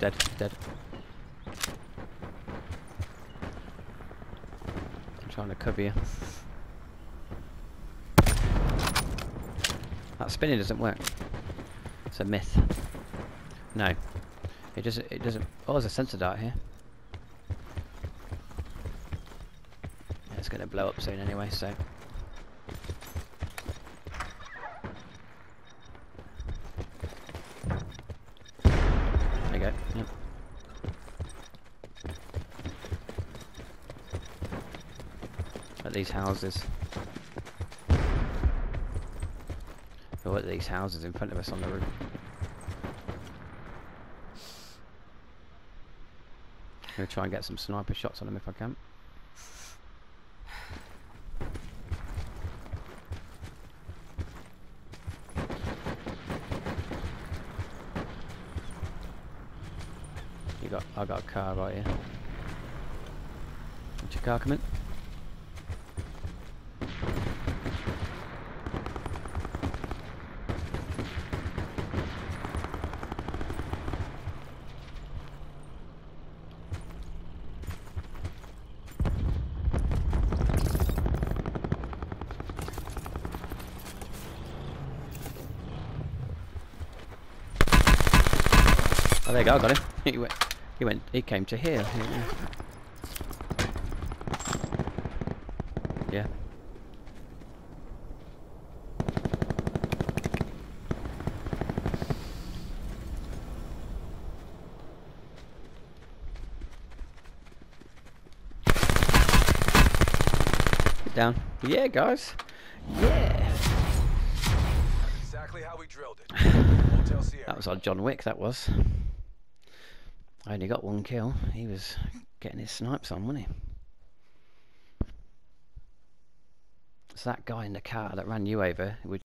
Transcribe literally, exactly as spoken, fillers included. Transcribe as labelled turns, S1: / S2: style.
S1: dead, dead. I'm trying to cover you. That spinning doesn't work. It's a myth. No. It doesn't, it doesn't... Oh, there's a sensor dart here. Yeah, it's going to blow up soon anyway, so... There you go, yep. At these houses. Oh, at these houses in front of us on the roof. I'm going to try and get some sniper shots on them if I can. You got, I got a car right here. What's your car coming? Oh, there you go, I got him. He went, he went, he came to here. Yeah. Get down. Yeah, guys. Yeah.
S2: Exactly how we drilled it. Hotel Sierra.
S1: That was on John Wick, that was. I only got one kill. He was getting his snipes on, wasn't he? It's that guy in the car that ran you over.